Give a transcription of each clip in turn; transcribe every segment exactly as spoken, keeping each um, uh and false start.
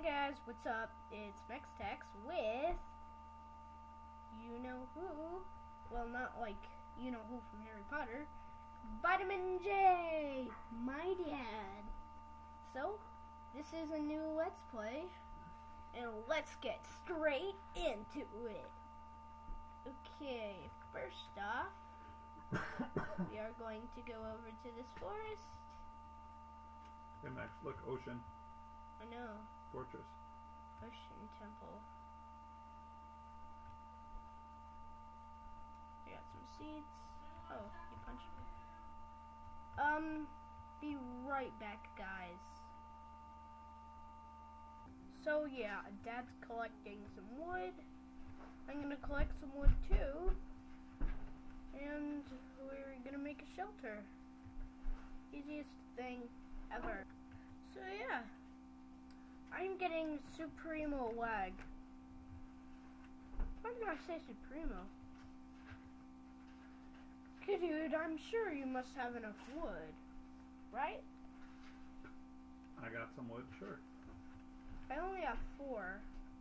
guys, what's up? It's MaxAttax with you know who. Well, not like you know who from Harry Potter. Vitamin J, my dad. So, this is a new Let's Play, and let's get straight into it. Okay, first off, we are going to go over to this forest. Hey Max, look, ocean. I know. Fortress. Ocean Temple. I got some seeds. Oh, you punched me. Um, be right back, guys. So yeah, Dad's collecting some wood. I'm gonna collect some wood too. And we're gonna make a shelter. Easiest thing ever. So yeah. I'm getting Supremo lag. Why did I say Supremo? Okay, dude, I'm sure you must have enough wood, right? I got some wood, sure. I only have four.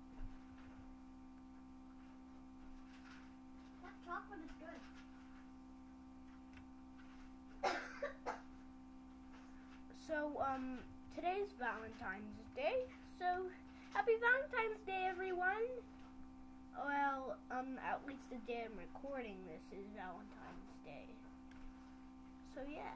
That chocolate is good. So, um, today's Valentine's Day. So, happy Valentine's Day, everyone! Well, um, at least the day I'm recording this is Valentine's Day. So, yeah.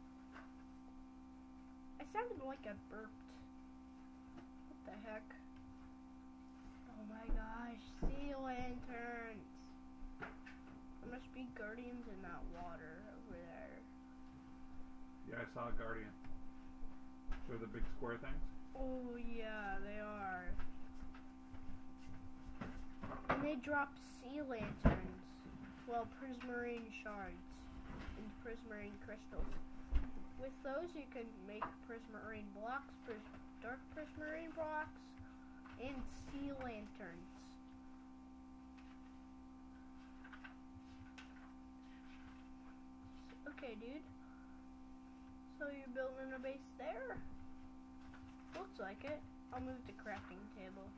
I sounded like I burped. What the heck? Oh my gosh, sea lanterns! There must be guardians in that water over there. Yeah, I saw a guardian. They're the big square things? Oh yeah, they are. And they drop sea lanterns. Well, prismarine shards and prismarine crystals. With those you can make prismarine blocks, pris dark prismarine blocks, and sea lanterns. Okay, dude. So you're building a base there? Looks like it. I'll move the crafting table.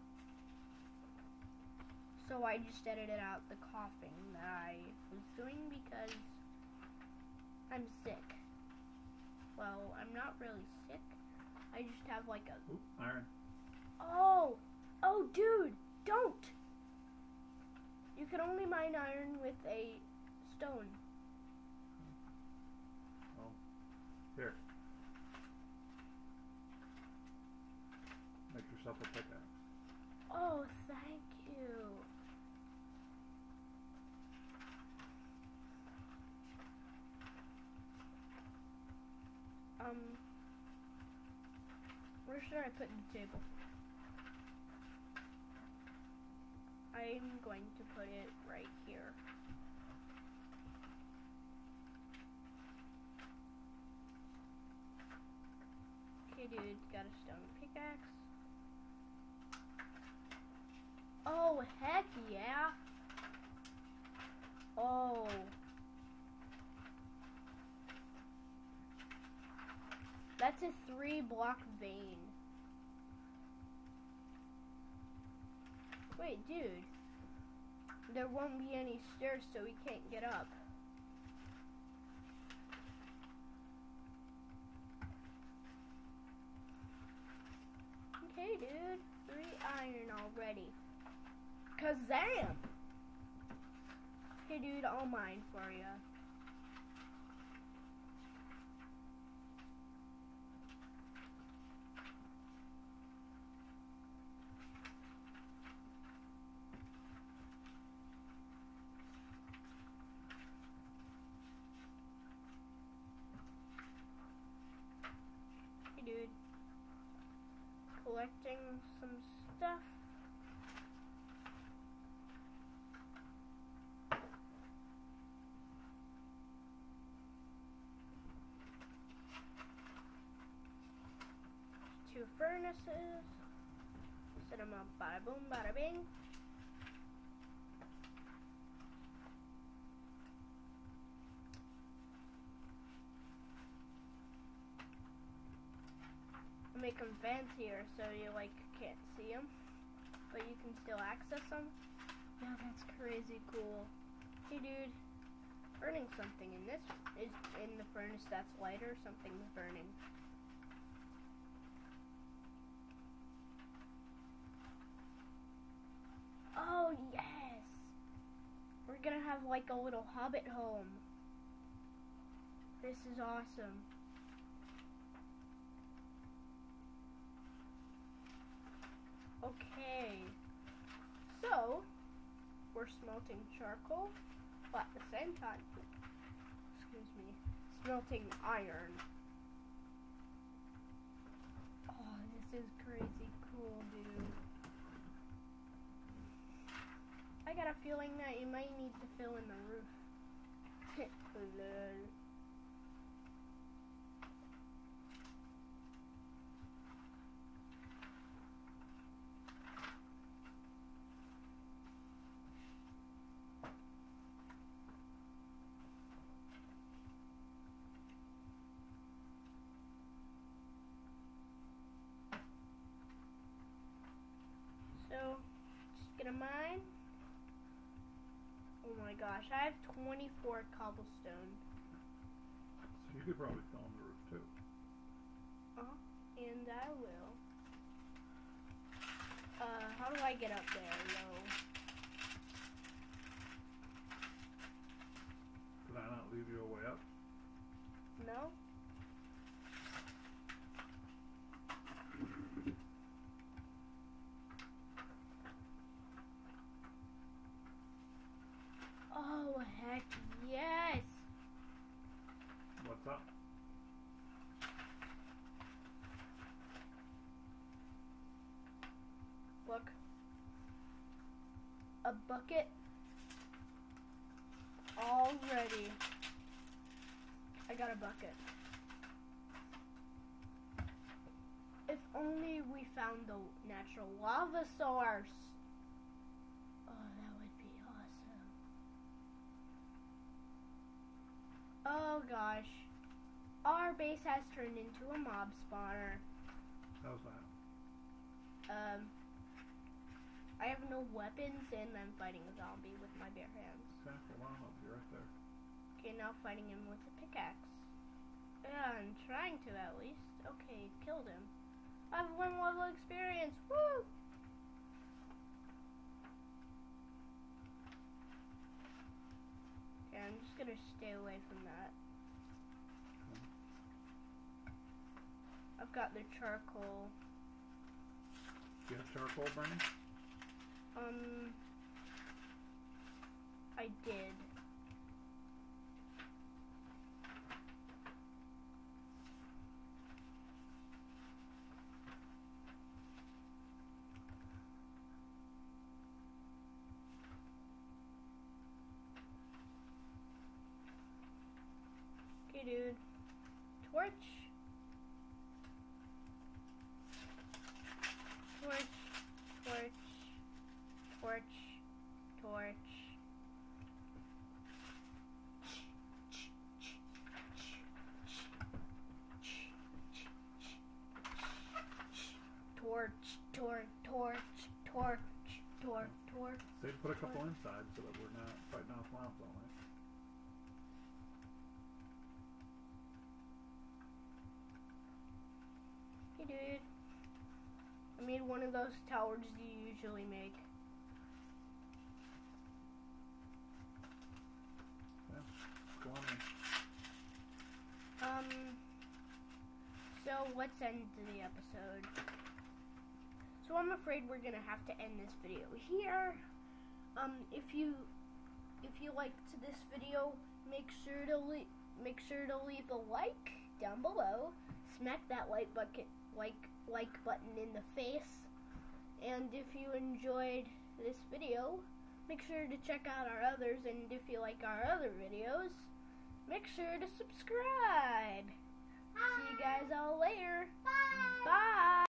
So I just edited out the coughing that I was doing because I'm sick. Well, I'm not really sick. I just have like a... Oop, iron. Oh! Oh, dude! Don't! You can only mine iron with a stone. Oh, here. Make yourself a pickaxe. Oh, thank you. Um, where should I put the table? I'm going to put it right here. Okay, dude, got a stone pickaxe. Oh, heck yeah. Oh. That's a three block vein. Wait, dude. There won't be any stairs, so we can't get up. Okay, dude. Three iron already. Kazam! Hey, dude, I'll mine for ya. Hey, dude. Collecting some stuff. Two furnaces. Set them up, bada boom, bada bing. make some fans here, so you like can't see them, but you can still access them. Yeah, that's crazy cool. Hey, dude, burning something in this is in the furnace that's lighter. Something's burning. Oh yes, we're gonna have like a little Hobbit home. This is awesome. Okay, so we're smelting charcoal, but at the same time, excuse me, smelting iron. Oh, this is crazy cool, dude. I got a feeling that you might need to fill in the roof. So, just gonna mine. Oh my gosh, I have twenty-four cobblestone. So you could probably fill in the roof too. Uh-huh, and I will. Uh, how do I get up there, though? Did I not leave you a way up? No? Oh, heck yes! What's up? Look. A bucket. All ready. I got a bucket. If only we found the natural lava source. Oh, that would be awesome. Oh gosh. Our base has turned into a mob spawner. How's that? Um, I have no weapons and I'm fighting a zombie with my bare hands. Okay, hold on, I'll be right there. Okay, now fighting him with a pickaxe. Yeah, I'm trying to at least. Okay, killed him. I have one level experience. Woo! Okay, I'm just gonna stay away from that. I've got the charcoal. Do you have charcoal burning? Um, I did. Okay, dude. Torch. Torch. Torch. Torch. Torch. Torch. Torch. Torch. Torch. Torch. Torch. They put a couple inside so that we're not fighting off mobs all night. Hey, dude. I made one of those towers you usually make. Yeah, go on then. Um, so let's end the episode. So I'm afraid we're gonna have to end this video here. Um, if you if you liked this video, make sure to le make sure to leave a like down below. Smack that like bucket like like button in the face. And if you enjoyed this video, make sure to check out our others. And if you like our other videos, make sure to subscribe. See you guys all later. Bye. Bye.